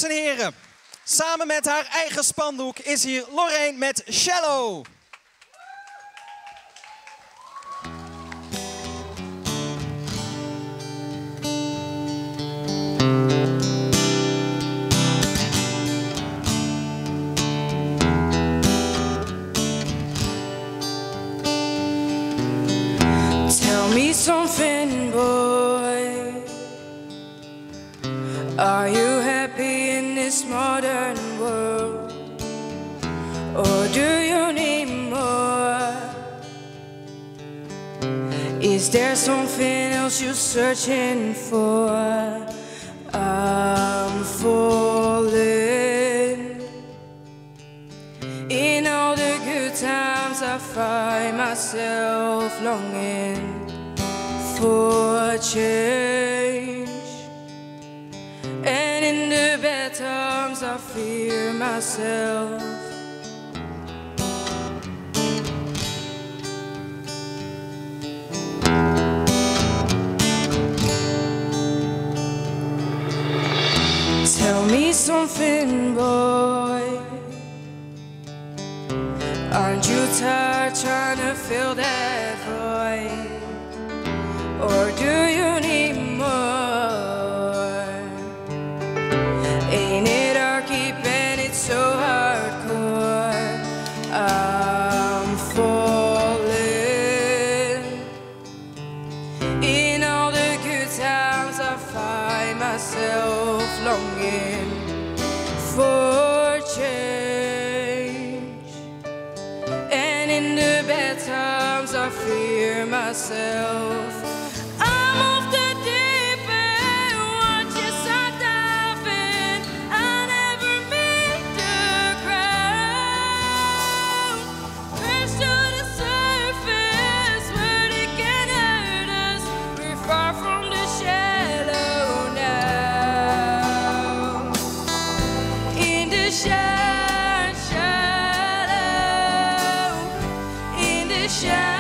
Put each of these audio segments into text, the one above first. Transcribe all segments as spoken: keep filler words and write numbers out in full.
en heren, samen met haar eigen spandoek is hier Loreen met Shallow. Tell me something, boy. Are you happy in this modern world? Or do you need more? Is there something else you're searching for? I'm falling. In all the good times I find myself longing for change, and in the bad times I fear myself. Tell me something, boy. Aren't you tired trying to fill that void? Or do you need more? Ain't it hard keeping it so hardcore? I'm falling. In all the good times I find myself longing for change, and in the bad times I fear myself. I'm off the deep end, watch as I dive in. I never meet the ground. Crash to the surface where they can hurt us. We're far from the shallow now. In the shallow, shallow, in the shallow.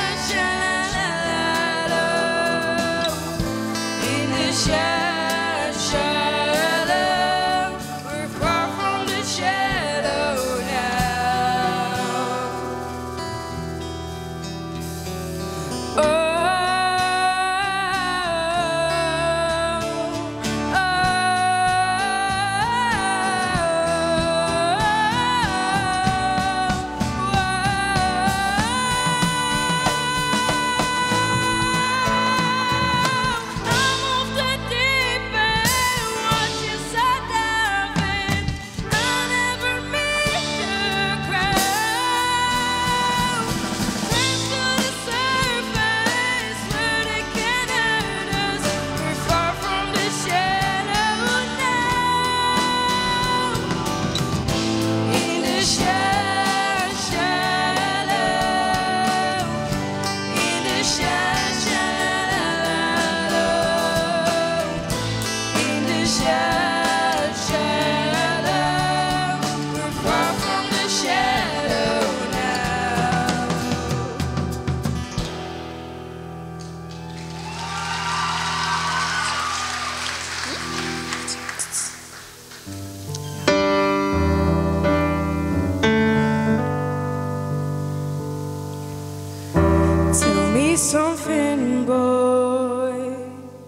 Tell me something, boy.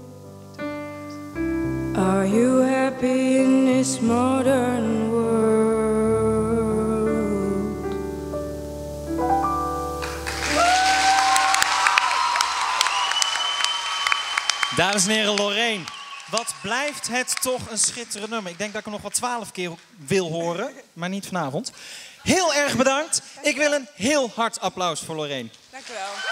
Are you happy in this modern world? Dames en heren, Loreen. Wat blijft het toch een schitterend nummer. Ik denk dat ik hem nog wel twaalf keer wil horen, maar niet vanavond. Heel erg bedankt. Ik wil een heel hard applaus voor Loreen. Dank u wel.